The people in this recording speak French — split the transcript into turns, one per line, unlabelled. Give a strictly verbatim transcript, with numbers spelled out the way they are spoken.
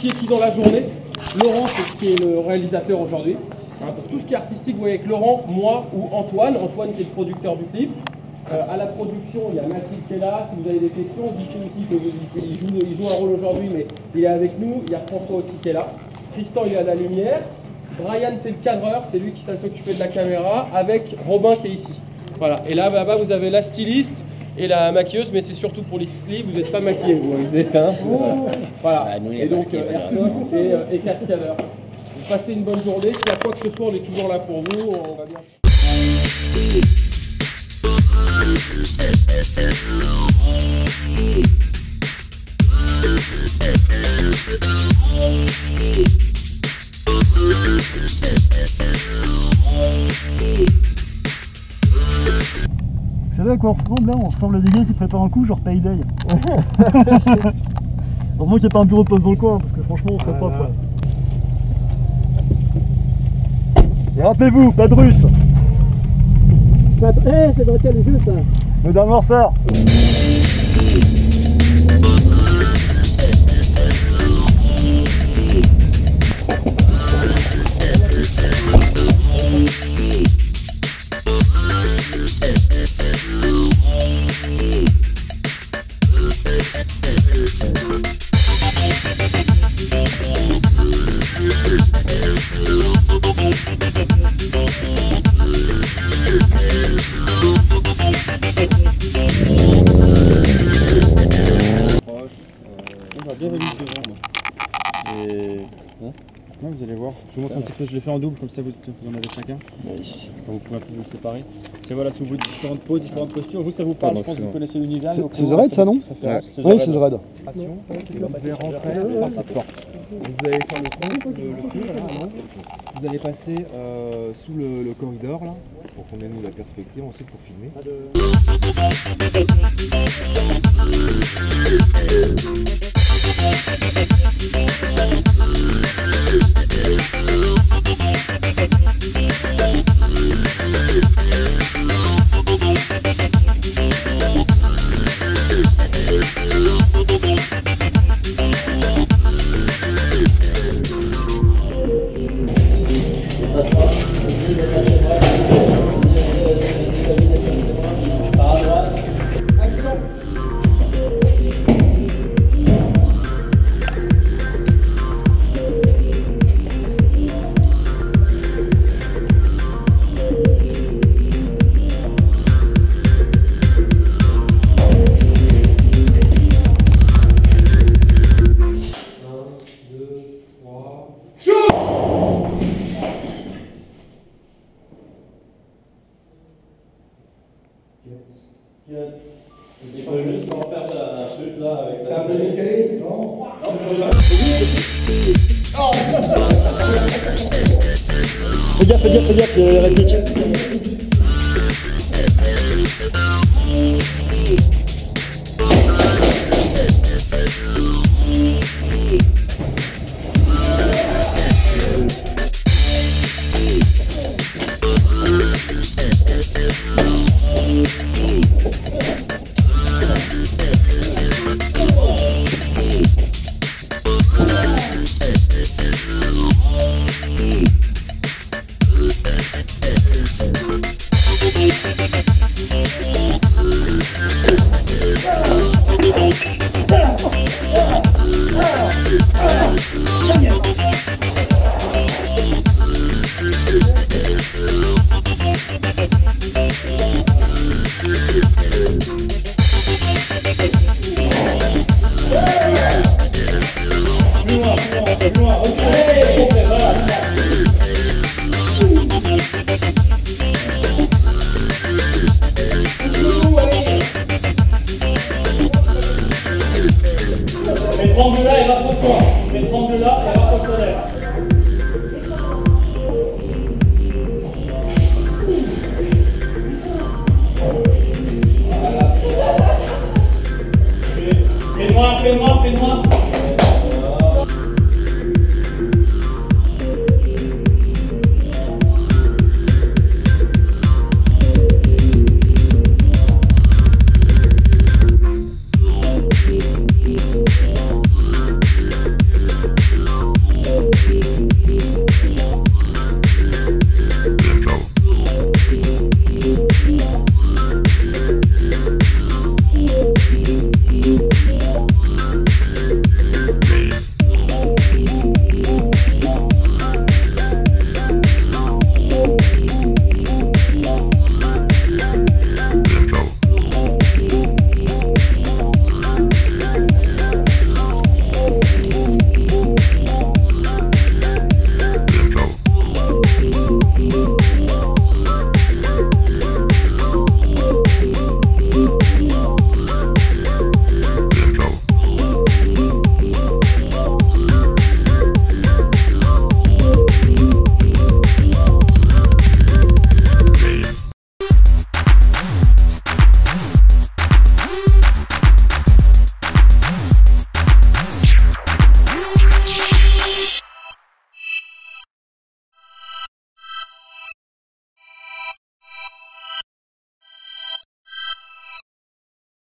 qui est qui dans la journée. Laurent, c'est qui est le réalisateur aujourd'hui. Hein, pour tout ce qui est artistique, vous voyez avec Laurent, moi ou Antoine. Antoine qui est le producteur du clip. Euh, à la production, il y a Mathilde qui est là. Si vous avez des questions, Ziki aussi, il, il, joue, il joue un rôle aujourd'hui, mais il est avec nous. Il y a François aussi qui est là. Tristan, il est à la lumière. Brian, c'est le cadreur, c'est lui qui s'est occupé de la caméra, avec Robin qui est ici. Voilà. Et là, là-bas, vous avez la styliste et la maquilleuse, mais c'est surtout pour les clips. Vous n'êtes pas maquillés, vous, vous êtes hein. Voilà. Bah, nous, et donc, euh, airsoft et, euh, et cascadeur. Vous passez une bonne journée. S'il y a quoi que ce soit, on est toujours là pour vous. On va bien.
Vous savez à quoi on ressemble là? On ressemble à des gars qui préparent un coup genre Payday. Heureusement qu'il n'y a pas un bureau de poste dans le coin parce que franchement on serait propre. Ouais. Et rappelez-vous, pas de russe.
Pas de... Eh, c'est dans quel jeu ça?
Modern Warfare.
Et hein ouais, vous allez voir, je vous montre un petit peu, je l'ai fait en double, comme ça vous, vous en avez chacun. Nice. Vous pouvez un peu vous séparer. C'est voilà, si vous voulez différentes poses, différentes postures, juste ça vous parle, ah, je pense que vous connaissez l'univers.
C'est The Raid ça non?
Ouais.
Oui, c'est The Raid.
Vous devez rentrer par cette porte. Vous allez faire le tour, le, le tour là, non vous allez passer euh, sous le, le corridor là, pour qu'on ait nous la perspective ensuite pour filmer.
Il faut juste en faire un truc là avec
la... C'est un peu décalé, non?
Non, je
Fais gaffe, fais gaffe, fais gaffe, il y a la réplique.
Mets-le là et rapproche-toi. Mets-le là et rapproche-toi d'air. Fais-moi, fais-moi, fais-moi.